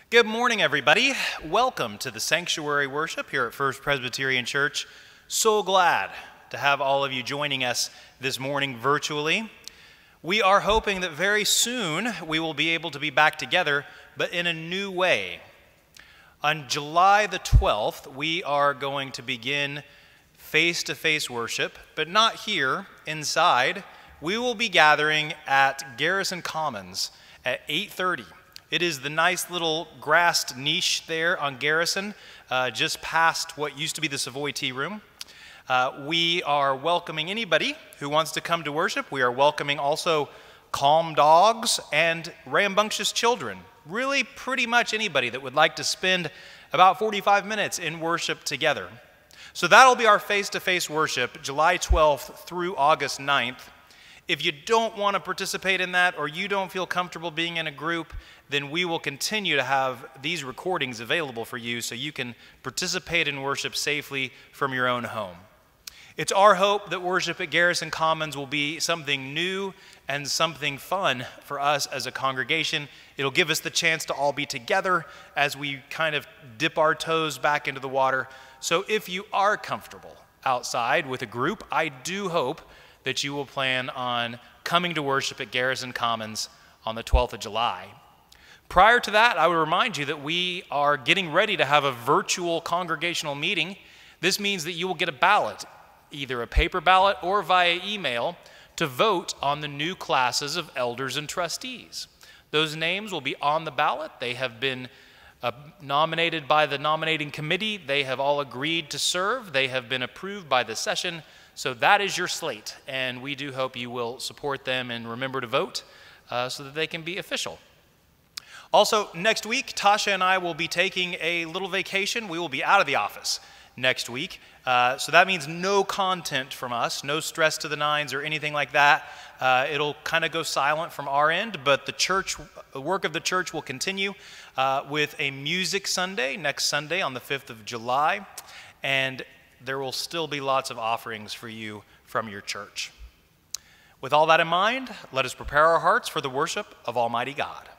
Good morning, everybody. Welcome to the sanctuary worship here at First Presbyterian Church. So glad to have all of you joining us this morning virtually. We are hoping that very soon we will be able to be back together, but in a new way. On July the 12th, we are going to begin face-to-face worship, but not here, inside. We will be gathering at Garrison Commons at 8:30. It is the nice little grassed niche there on Garrison, just past what used to be the Savoy Tea Room. We are welcoming anybody who wants to come to worship. We are welcoming also calm dogs and rambunctious children. Really pretty much anybody that would like to spend about 45 minutes in worship together. So that'll be our face-to-face worship, July 12th through August 9th. If you don't want to participate in that or you don't feel comfortable being in a group, then we will continue to have these recordings available for you so you can participate in worship safely from your own home. It's our hope that worship at Garrison Commons will be something new and something fun for us as a congregation. It'll give us the chance to all be together as we kind of dip our toes back into the water. So if you are comfortable outside with a group, I do hope that you will plan on coming to worship at Garrison Commons on the 12th of July. Prior to that, I would remind you that we are getting ready to have a virtual congregational meeting. This means that you will get a ballot, either a paper ballot or via email, to vote on the new classes of elders and trustees. Those names will be on the ballot. They have been nominated by the nominating committee. They have all agreed to serve. They have been approved by the session. So that is your slate, and we do hope you will support them and remember to vote so that they can be official. Also, next week, Tasha and I will be taking a little vacation. We will be out of the office next week. So that means no content from us, no stress to the nines or anything like that. It'll kind of go silent from our end, but the work of the church will continue with a music Sunday next Sunday on the 5th of July. And there will still be lots of offerings for you from your church. With all that in mind, let us prepare our hearts for the worship of Almighty God.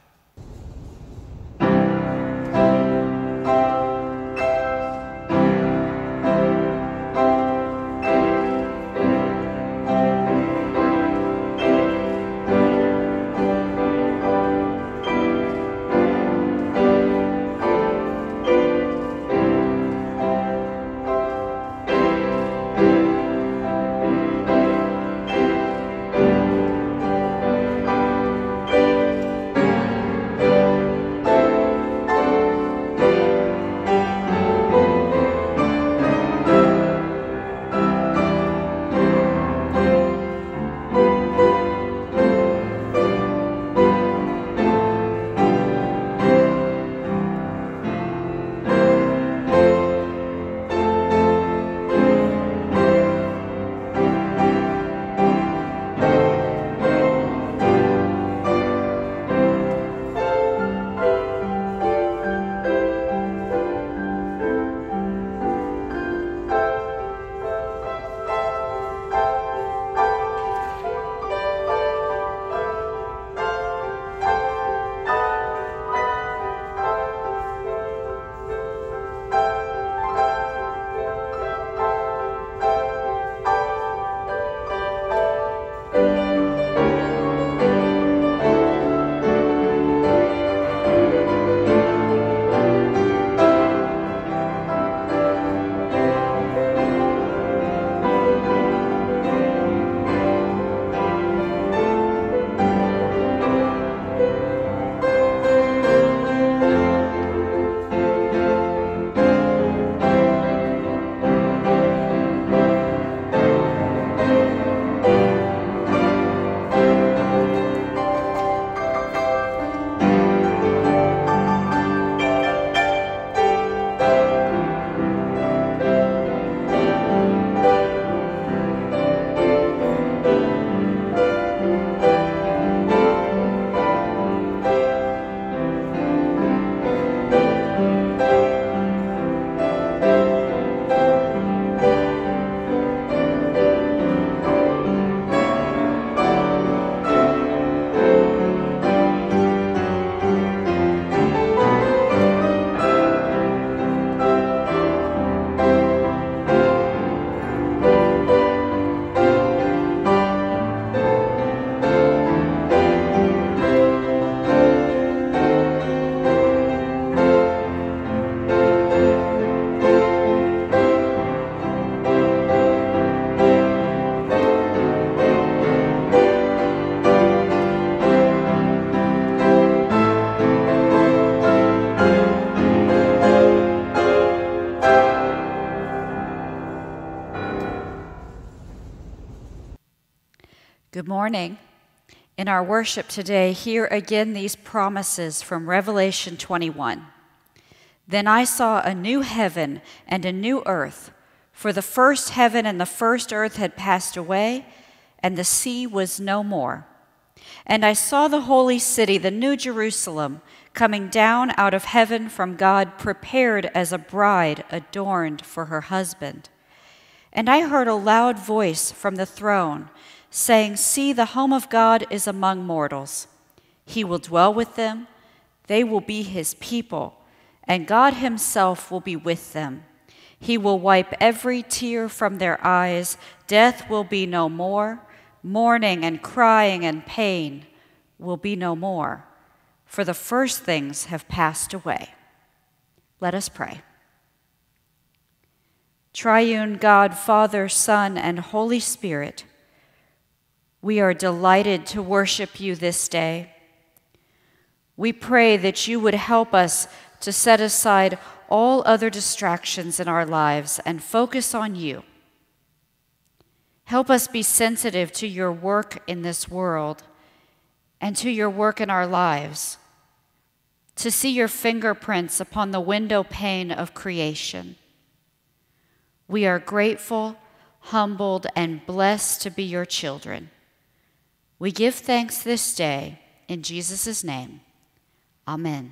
Good morning. In our worship today, hear again these promises from Revelation 21. Then I saw a new heaven and a new earth, for the first heaven and the first earth had passed away, and the sea was no more. And I saw the holy city, the new Jerusalem, coming down out of heaven from God, prepared as a bride adorned for her husband. And I heard a loud voice from the throne, saying, "See, the home of God is among mortals. He will dwell with them, they will be his people, and God himself will be with them. He will wipe every tear from their eyes. Death will be no more. Mourning and crying and pain will be no more, for the first things have passed away." Let us pray. Triune God, Father, Son, and Holy Spirit, we are delighted to worship you this day. We pray that you would help us to set aside all other distractions in our lives and focus on you. Help us be sensitive to your work in this world and to your work in our lives, to see your fingerprints upon the window pane of creation. We are grateful, humbled, and blessed to be your children. We give thanks this day in Jesus' name. Amen.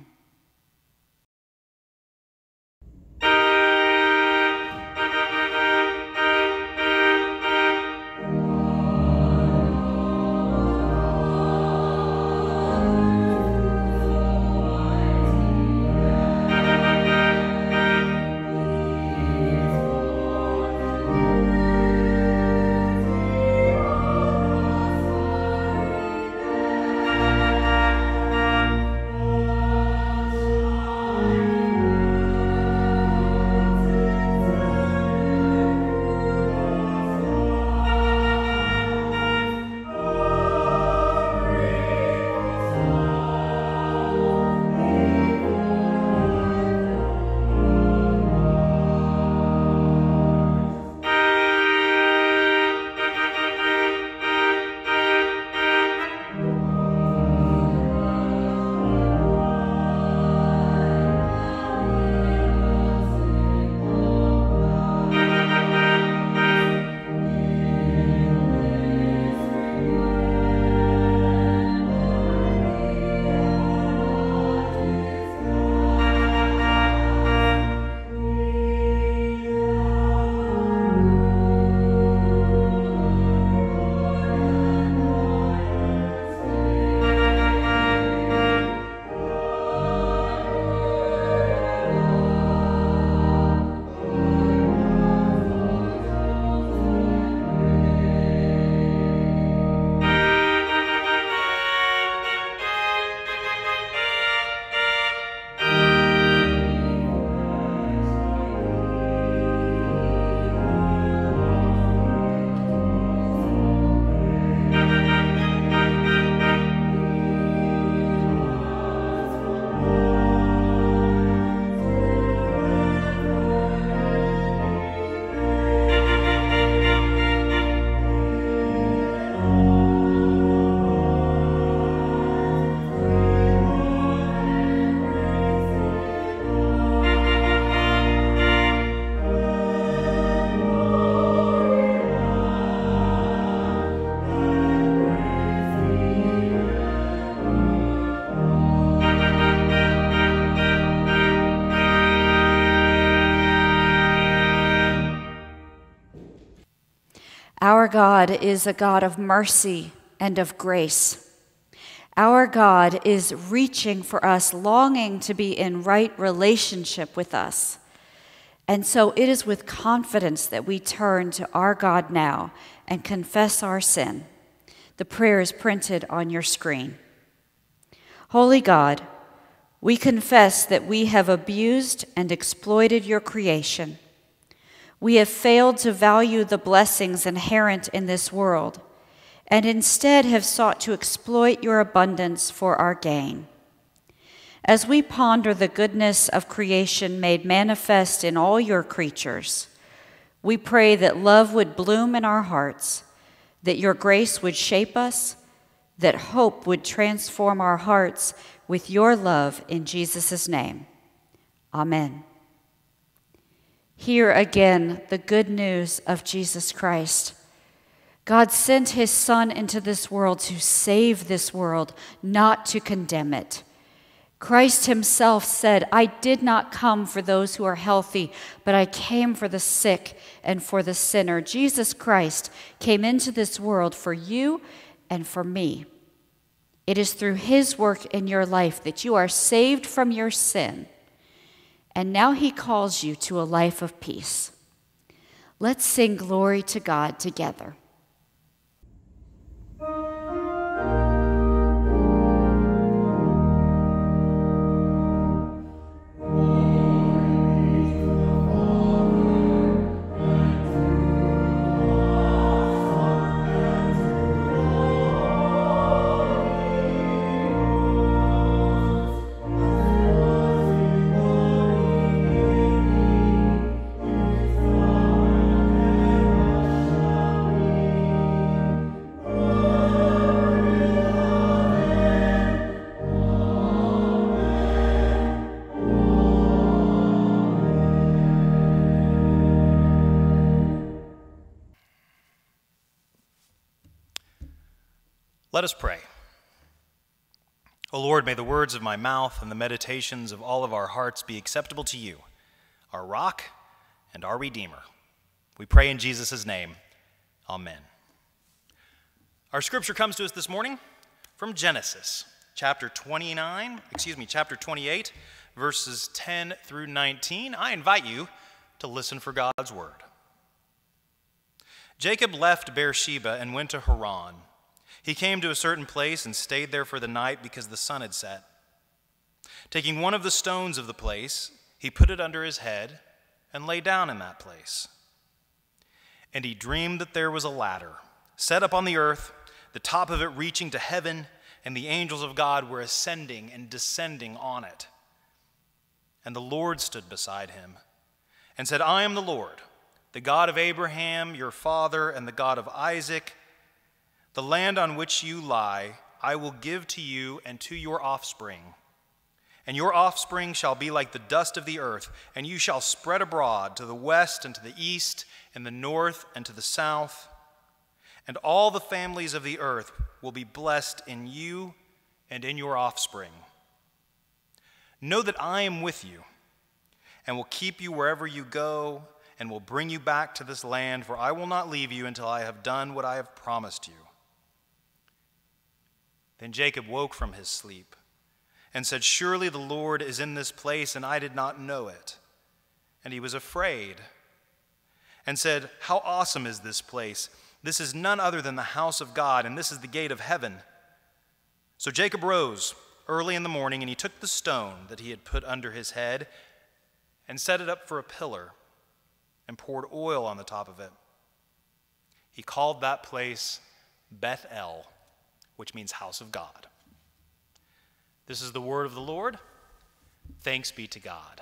Our God is a God of mercy and of grace. Our God is reaching for us, longing to be in right relationship with us. And so it is with confidence that we turn to our God now and confess our sin. The prayer is printed on your screen. Holy God, we confess that we have abused and exploited your creation. We have failed to value the blessings inherent in this world, and instead have sought to exploit your abundance for our gain. As we ponder the goodness of creation made manifest in all your creatures, we pray that love would bloom in our hearts, that your grace would shape us, that hope would transform our hearts with your love in Jesus' name. Amen. Hear again the good news of Jesus Christ. God sent his Son into this world to save this world, not to condemn it. Christ himself said, "I did not come for those who are healthy, but I came for the sick and for the sinner." Jesus Christ came into this world for you and for me. It is through his work in your life that you are saved from your sin. And now he calls you to a life of peace. Let's sing glory to God together. Let us pray. O Lord, may the words of my mouth and the meditations of all of our hearts be acceptable to you, our rock and our Redeemer. We pray in Jesus' name. Amen. Our scripture comes to us this morning from Genesis, chapter 28, verses 10 through 19. I invite you to listen for God's word. Jacob left Beersheba and went to Haran. He came to a certain place and stayed there for the night because the sun had set. Taking one of the stones of the place, he put it under his head and lay down in that place. And he dreamed that there was a ladder set up on the earth, the top of it reaching to heaven, and the angels of God were ascending and descending on it. And the Lord stood beside him and said, "I am the Lord, the God of Abraham, your father, and the God of Isaac. The land on which you lie, I will give to you and to your offspring. And your offspring shall be like the dust of the earth, and you shall spread abroad to the west and to the east, and the north and to the south. And all the families of the earth will be blessed in you and in your offspring. Know that I am with you, and will keep you wherever you go, and will bring you back to this land, for I will not leave you until I have done what I have promised you." Then Jacob woke from his sleep and said, "Surely the Lord is in this place, and I did not know it." And he was afraid and said, "How awesome is this place! This is none other than the house of God, and this is the gate of heaven." So Jacob rose early in the morning, and he took the stone that he had put under his head and set it up for a pillar and poured oil on the top of it. He called that place Beth-El, which means house of God. This is the word of the Lord. Thanks be to God.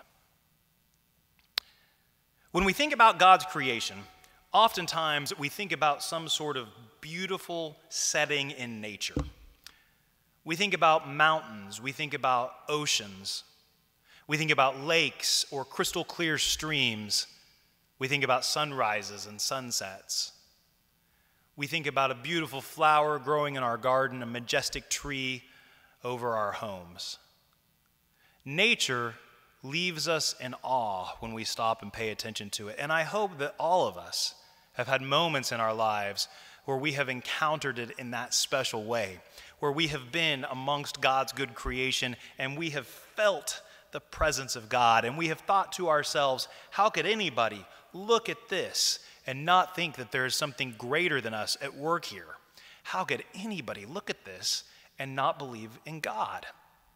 When we think about God's creation, oftentimes we think about some sort of beautiful setting in nature. We think about mountains, we think about oceans, we think about lakes or crystal clear streams, we think about sunrises and sunsets. We think about a beautiful flower growing in our garden, a majestic tree over our homes. Nature leaves us in awe when we stop and pay attention to it. And I hope that all of us have had moments in our lives where we have encountered it in that special way, where we have been amongst God's good creation and we have felt the presence of God, and we have thought to ourselves, how could anybody look at this and not think that there is something greater than us at work here? How could anybody look at this and not believe in God?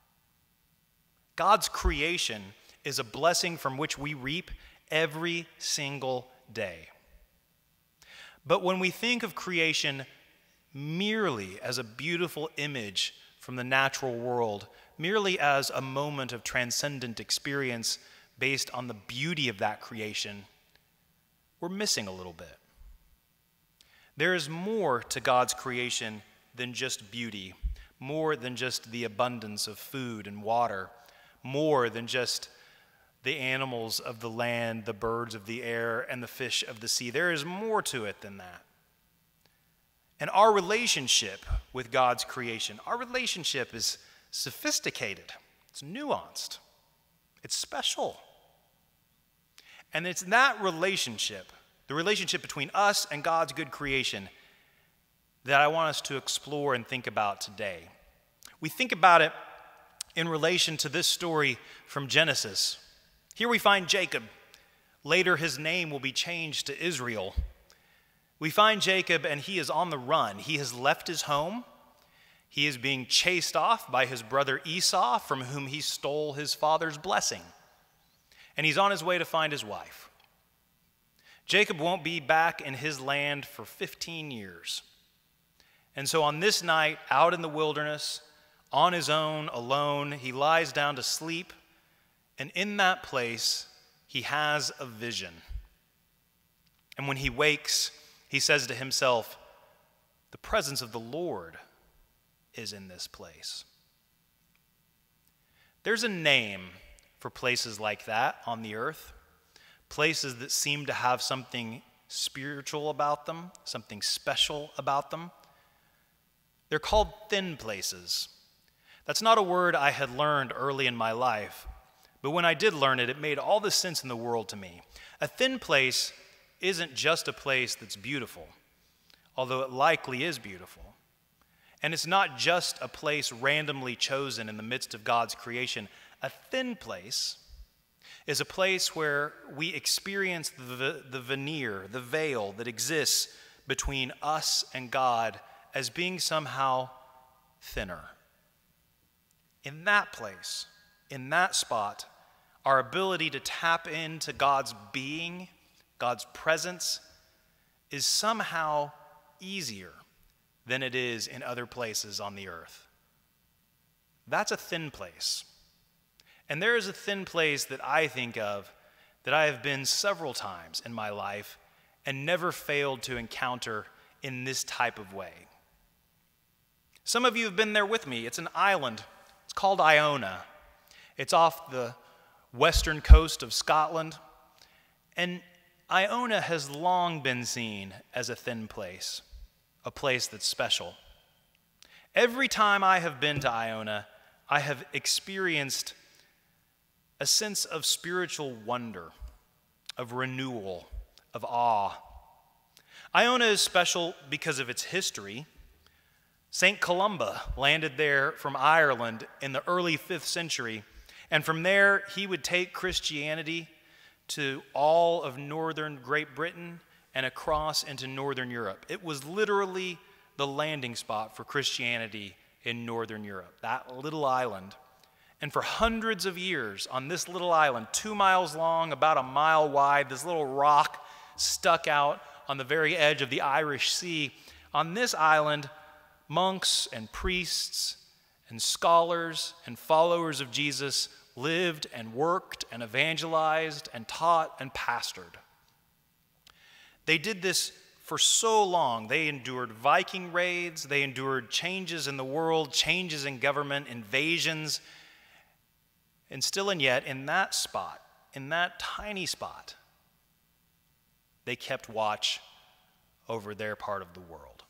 God's creation is a blessing from which we reap every single day. But when we think of creation merely as a beautiful image from the natural world, merely as a moment of transcendent experience based on the beauty of that creation, we're missing a little bit. There is more to God's creation than just beauty, more than just the abundance of food and water, more than just the animals of the land, the birds of the air, and the fish of the sea. There is more to it than that. And our relationship with God's creation, our relationship is sophisticated, it's nuanced, it's special. And it's that relationship, the relationship between us and God's good creation, that I want us to explore and think about today. We think about it in relation to this story from Genesis. Here we find Jacob. Later his name will be changed to Israel. We find Jacob and he is on the run. He has left his home. He is being chased off by his brother Esau, from whom he stole his father's blessing. And he's on his way to find his wife. Jacob won't be back in his land for 15 years. And so on this night, out in the wilderness, on his own, alone, he lies down to sleep. And in that place, he has a vision. And when he wakes, he says to himself, "The presence of the Lord is in this place." There's a name for places like that on the earth, places that seem to have something spiritual about them, something special about them. They're called thin places. That's not a word I had learned early in my life, but when I did learn it, it made all the sense in the world to me. A thin place isn't just a place that's beautiful, although it likely is beautiful. And it's not just a place randomly chosen in the midst of God's creation. A thin place is a place where we experience the veneer, the veil that exists between us and God as being somehow thinner. In that place, in that spot, our ability to tap into God's being, God's presence, is somehow easier than it is in other places on the earth. That's a thin place. And there is a thin place that I think of that I have been several times in my life and never failed to encounter in this type of way. Some of you have been there with me. It's an island. It's called Iona. It's off the western coast of Scotland. And Iona has long been seen as a thin place, a place that's special. Every time I have been to Iona, I have experienced a sense of spiritual wonder, of renewal, of awe. Iona is special because of its history. St. Columba landed there from Ireland in the early 5th century, and from there he would take Christianity to all of northern Great Britain and across into northern Europe. It was literally the landing spot for Christianity in northern Europe, that little island. And for hundreds of years on this little island, 2 miles long, about a mile wide, this little rock stuck out on the very edge of the Irish Sea, on this island, monks and priests and scholars and followers of Jesus lived and worked and evangelized and taught and pastored. They did this for so long. They endured Viking raids, they endured changes in the world, changes in government, invasions, and still and yet in that spot, in that tiny spot, they kept watch over their part of the world.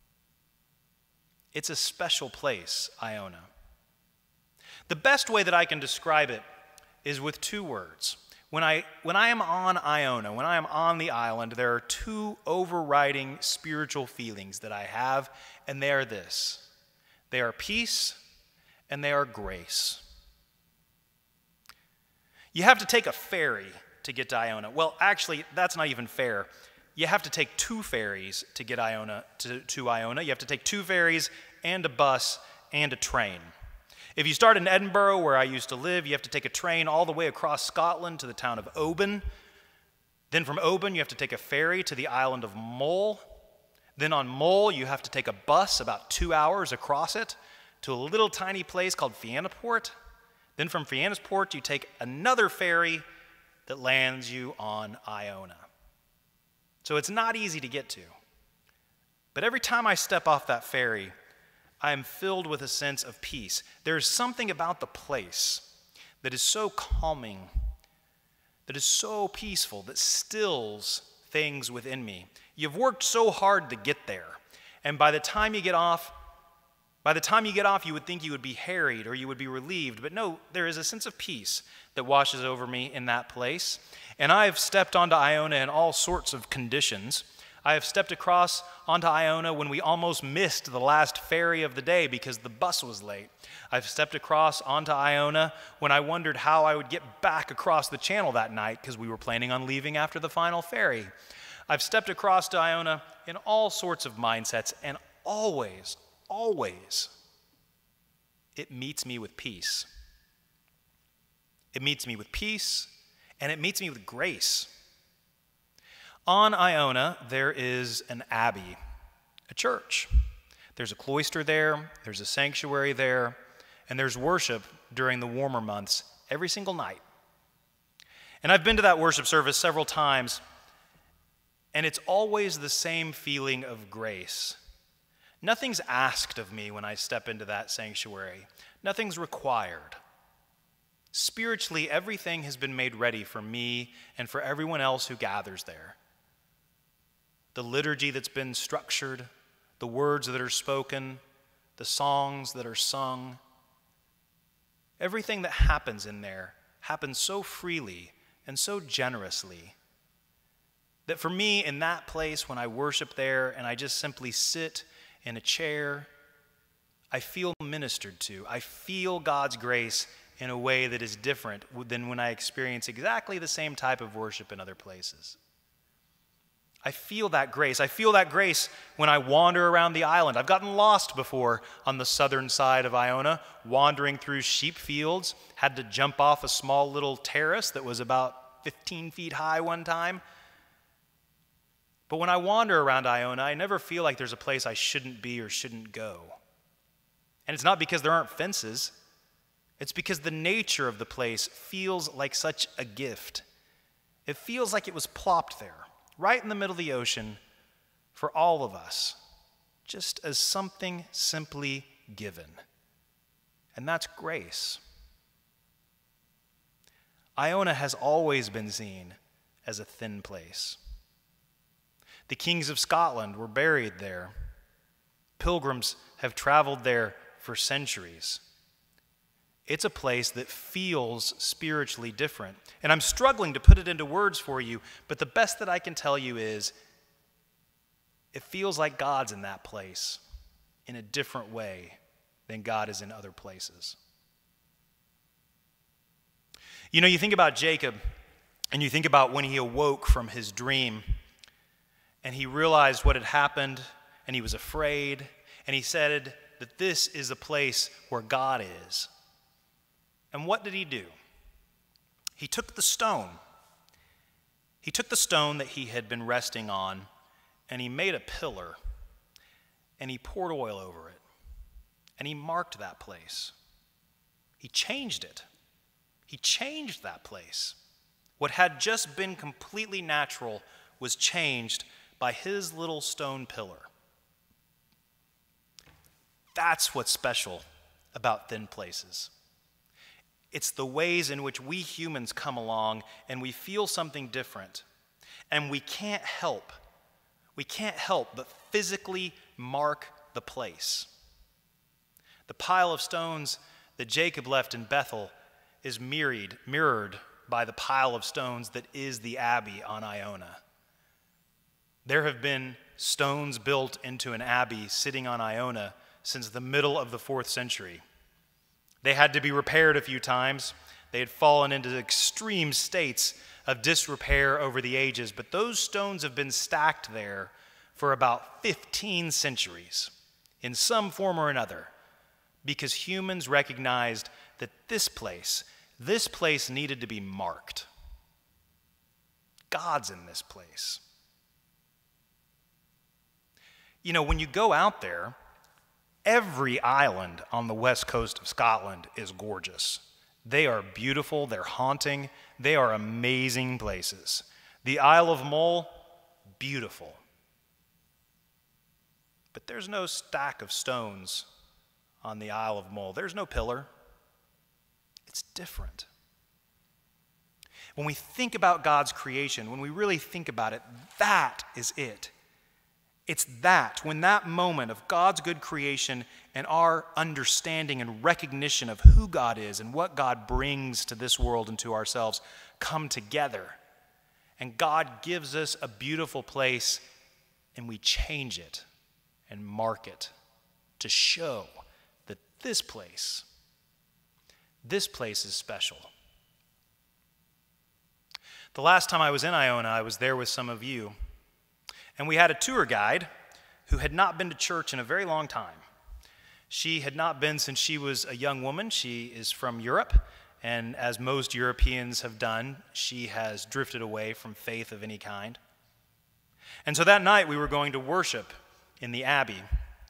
It's a special place, Iona. The best way that I can describe it is with 2 words. When I am on Iona, when I am on the island, there are 2 overriding spiritual feelings that I have, and they are this. They are peace and they are grace. You have to take a ferry to get to Iona. Well, actually, that's not even fair. You have to take 2 ferries to get Iona to Iona. You have to take 2 ferries and a bus and a train. If you start in Edinburgh, where I used to live, you have to take a train all the way across Scotland to the town of Oban. Then from Oban, you have to take a ferry to the island of Mull. Then on Mull, you have to take a bus about 2 hours across it to a little tiny place called Fianaport. Then from Fianaport, you take another ferry that lands you on Iona. So it's not easy to get to. But every time I step off that ferry, I am filled with a sense of peace. There's something about the place that is so calming, that is so peaceful, that stills things within me. You've worked so hard to get there, and by the time you get off, you would think you would be harried or you would be relieved, but no, there is a sense of peace that washes over me in that place. And I have stepped onto Iona in all sorts of conditions. I have stepped across onto Iona when we almost missed the last ferry of the day because the bus was late. I've stepped across onto Iona when I wondered how I would get back across the channel that night because we were planning on leaving after the final ferry. I've stepped across to Iona in all sorts of mindsets, and always, it meets me with peace. It meets me with peace, and it meets me with grace. On Iona, there is an abbey, a church. There's a cloister there, there's a sanctuary there, and there's worship during the warmer months every single night. And I've been to that worship service several times, and it's always the same feeling of grace. Nothing's asked of me when I step into that sanctuary. Nothing's required. Spiritually, everything has been made ready for me and for everyone else who gathers there. The liturgy that's been structured, the words that are spoken, the songs that are sung, everything that happens in there happens so freely and so generously that for me in that place when I worship there and I just simply sit in a chair, I feel ministered to. I feel God's grace in a way that is different than when I experience exactly the same type of worship in other places. I feel that grace. I feel that grace when I wander around the island. I've gotten lost before on the southern side of Iona, wandering through sheep fields, had to jump off a small little terrace that was about 15 feet high one time. But when I wander around Iona, I never feel like there's a place I shouldn't be or shouldn't go. And it's not because there aren't fences. It's because the nature of the place feels like such a gift. It feels like it was plopped there, right in the middle of the ocean, for all of us, just as something simply given. And that's grace. Iona has always been seen as a thin place. The kings of Scotland were buried there. Pilgrims have traveled there for centuries. It's a place that feels spiritually different. And I'm struggling to put it into words for you, but the best that I can tell you is it feels like God's in that place in a different way than God is in other places. You know, you think about Jacob, and you think about when he awoke from his dream, and he realized what had happened, and he was afraid, and he said that this is a place where God is. And what did he do? He took the stone. He took the stone that he had been resting on, and he made a pillar, and he poured oil over it, and he marked that place. He changed it. He changed that place. What had just been completely natural was changed by his little stone pillar. That's what's special about thin places. It's the ways in which we humans come along and we feel something different, and we can't help but physically mark the place. The pile of stones that Jacob left in Bethel is mirrored by the pile of stones that is the abbey on Iona. There have been stones built into an abbey sitting on Iona since the middle of the 4th century. They had to be repaired a few times. They had fallen into extreme states of disrepair over the ages, but those stones have been stacked there for about 15 centuries in some form or another because humans recognized that this place needed to be marked. God's in this place. You know, when you go out there, every island on the west coast of Scotland is gorgeous. They are beautiful, they're haunting, they are amazing places. The Isle of Mull, beautiful. But there's no stack of stones on the Isle of Mull. There's no pillar. It's different. When we think about God's creation, when we really think about it, that is it. It's that, when that moment of God's good creation and our understanding and recognition of who God is and what God brings to this world and to ourselves come together. And God gives us a beautiful place, and we change it and mark it to show that this place is special. The last time I was in Iona, I was there with some of you, and we had a tour guide who had not been to church in a very long time. She had not been since she was a young woman. She is from Europe, and as most Europeans have done, she has drifted away from faith of any kind. And so that night we were going to worship in the Abbey,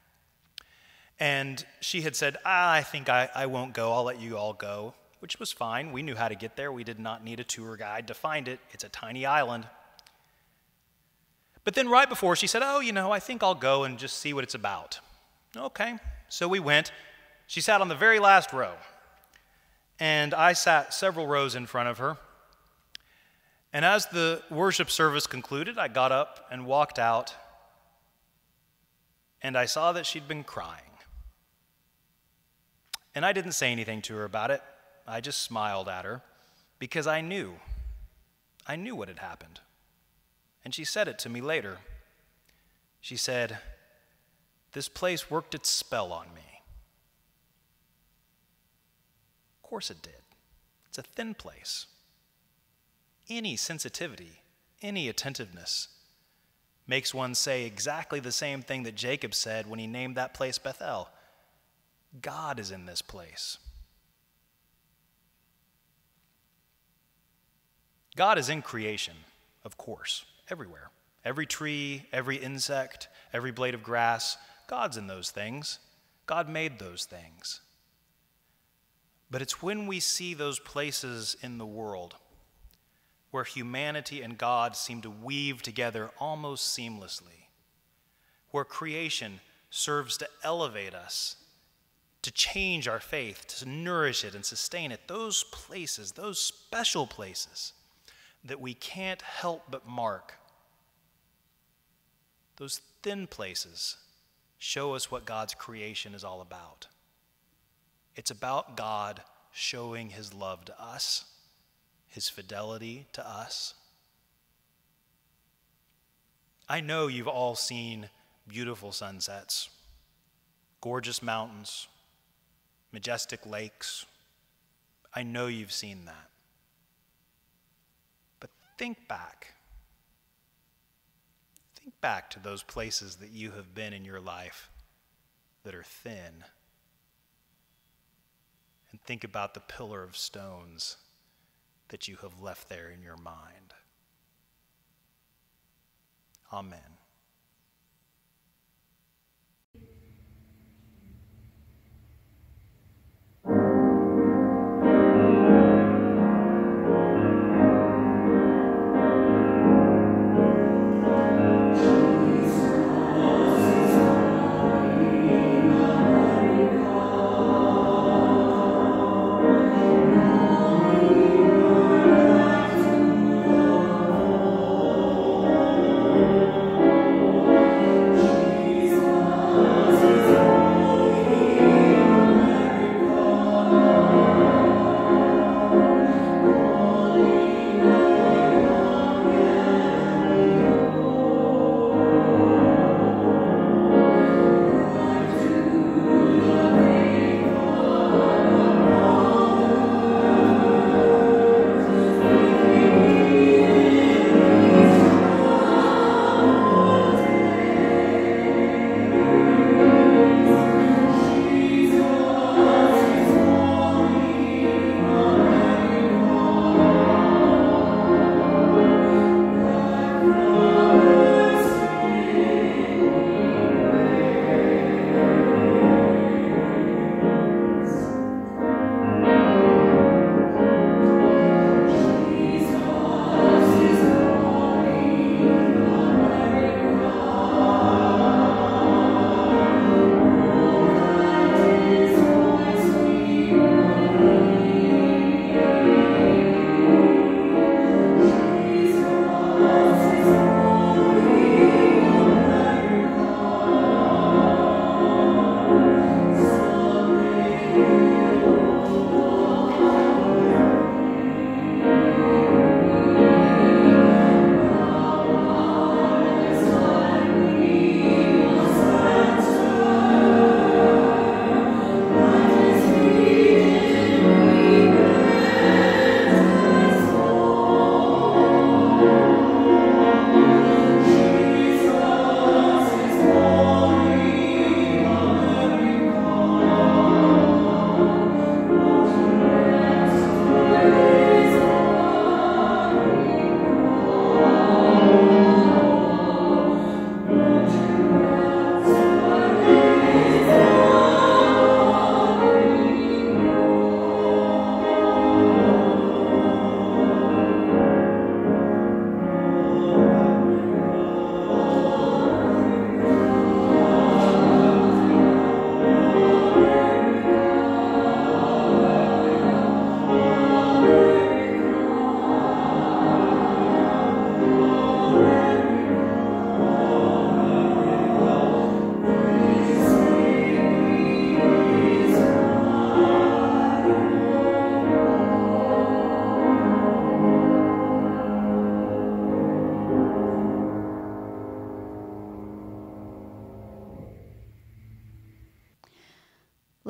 and she had said, I think I won't go, I'll let you all go, which was fine. We knew how to get there. We did not need a tour guide to find it. It's a tiny island. But then right before, she said, I think I'll go and just see what it's about. Okay, so we went. She sat on the very last row, and I sat several rows in front of her. And as the worship service concluded, I got up and walked out, and I saw that she'd been crying. And I didn't say anything to her about it. I just smiled at her because I knew what had happened. And she said it to me later. She said, "This place worked its spell on me." Of course it did. It's a thin place. Any sensitivity, any attentiveness makes one say exactly the same thing that Jacob said when he named that place Bethel. God is in this place. God is in creation, of course, everywhere. Every tree, every insect, every blade of grass, God's in those things. God made those things. But it's when we see those places in the world where humanity and God seem to weave together almost seamlessly, where creation serves to elevate us, to change our faith, to nourish it and sustain it, those places, those special places that we can't help but mark, those thin places show us what God's creation is all about. It's about God showing his love to us, his fidelity to us. I know you've all seen beautiful sunsets, gorgeous mountains, majestic lakes. I know you've seen that. But think back. Think back to those places that you have been in your life that are thin. And think about the pillar of stones that you have left there in your mind. Amen.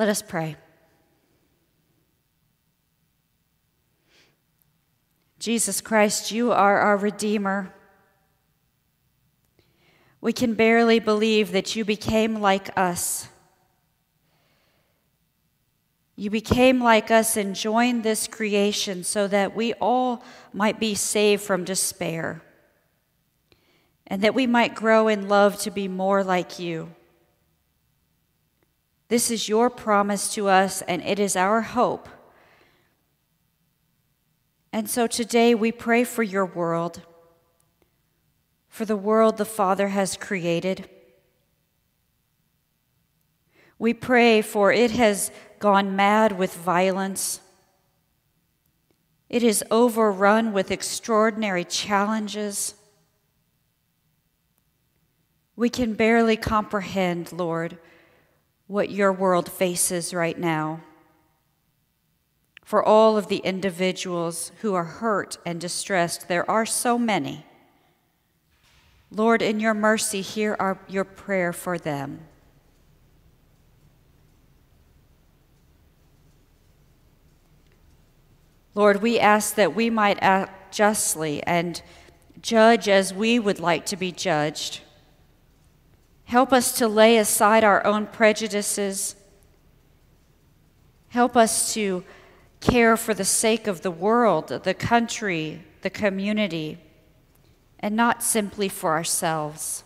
Let us pray. Jesus Christ, you are our Redeemer. We can barely believe that you became like us. You became like us and joined this creation so that we all might be saved from despair, and that we might grow in love to be more like you. This is your promise to us, and it is our hope. And so today we pray for your world, for the world the Father has created. We pray for it has gone mad with violence. It is overrun with extraordinary challenges. We can barely comprehend, Lord, what your world faces right now. For all of the individuals who are hurt and distressed, there are so many. Lord, in your mercy, hear your prayer for them. Lord, we ask that we might act justly and judge as we would like to be judged. Help us to lay aside our own prejudices. Help us to care for the sake of the world, the country, the community, and not simply for ourselves.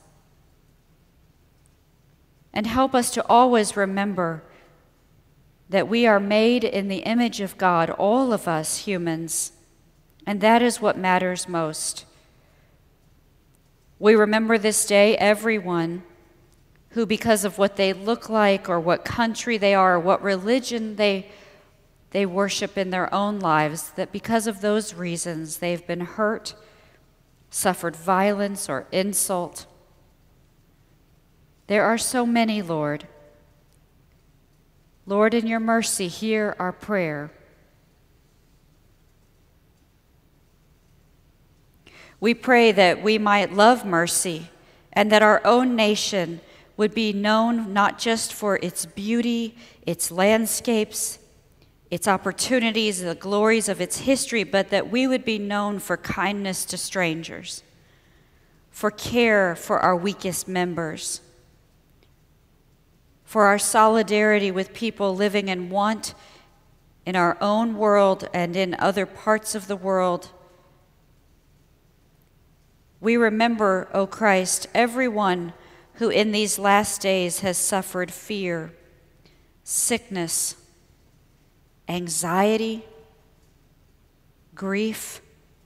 And help us to always remember that we are made in the image of God, all of us humans, and that is what matters most. We remember this day everyone who, because of what they look like or what country they are or what religion they worship in their own lives, that because of those reasons they've been hurt, suffered violence or insult. There are so many, Lord. Lord, in your mercy, hear our prayer. We pray that we might love mercy and that our own nation would be known not just for its beauty, its landscapes, its opportunities, the glories of its history, but that we would be known for kindness to strangers, for care for our weakest members, for our solidarity with people living in want in our own world and in other parts of the world. We remember, O Christ, everyone who in these last days has suffered fear, sickness, anxiety, grief.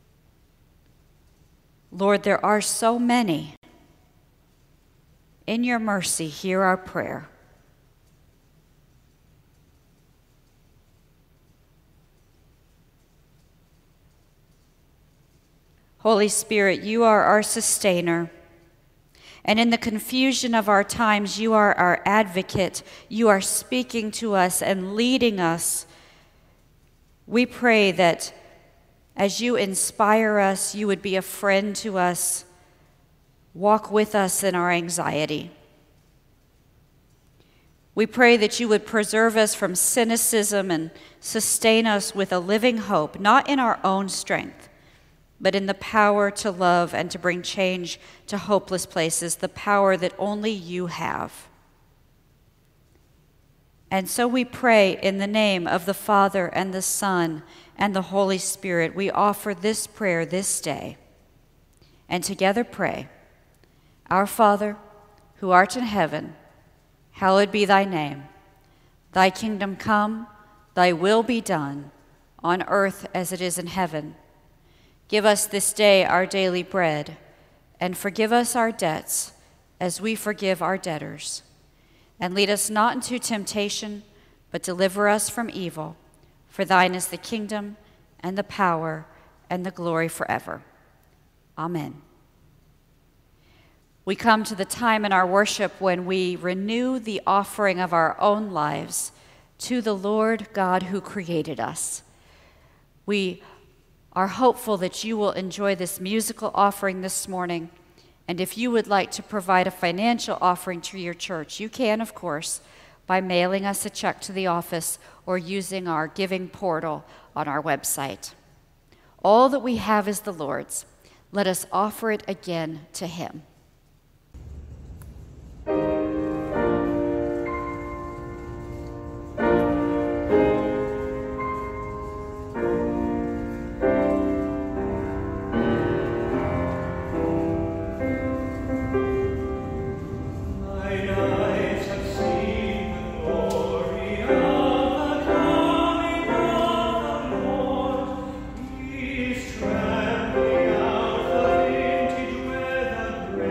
Lord, there are so many. In your mercy, hear our prayer. Holy Spirit, you are our sustainer. And in the confusion of our times, you are our advocate. You are speaking to us and leading us. We pray that as you inspire us, you would be a friend to us. Walk with us in our anxiety. We pray that you would preserve us from cynicism and sustain us with a living hope, not in our own strength, but in the power to love and to bring change to hopeless places, the power that only you have. And so we pray in the name of the Father and the Son and the Holy Spirit. We offer this prayer this day, and together pray, Our Father, who art in heaven, hallowed be thy name. Thy kingdom come, thy will be done, on earth as it is in heaven. Give us this day our daily bread, and forgive us our debts as we forgive our debtors. And lead us not into temptation, but deliver us from evil. For thine is the kingdom, and the power, and the glory forever. Amen. We come to the time in our worship when we renew the offering of our own lives to the Lord God who created us. We are hopeful that you will enjoy this musical offering this morning. And if you would like to provide a financial offering to your church, you can, of course, by mailing us a check to the office or using our giving portal on our website. All that we have is the Lord's. Let us offer it again to him. Strength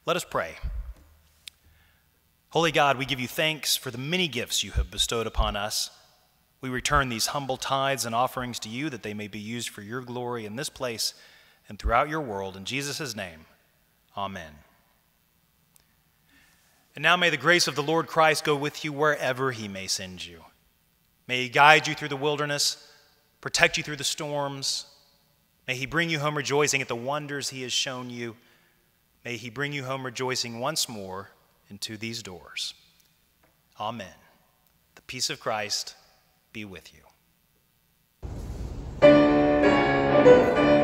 Let us pray. Holy God, we give you thanks for the many gifts you have bestowed upon us. We return these humble tithes and offerings to you that they may be used for your glory in this place and throughout your world. In Jesus' name, amen. And now may the grace of the Lord Christ go with you wherever he may send you. May he guide you through the wilderness, protect you through the storms. May he bring you home rejoicing at the wonders he has shown you. May he bring you home rejoicing once more into these doors. Amen. The peace of Christ be with you.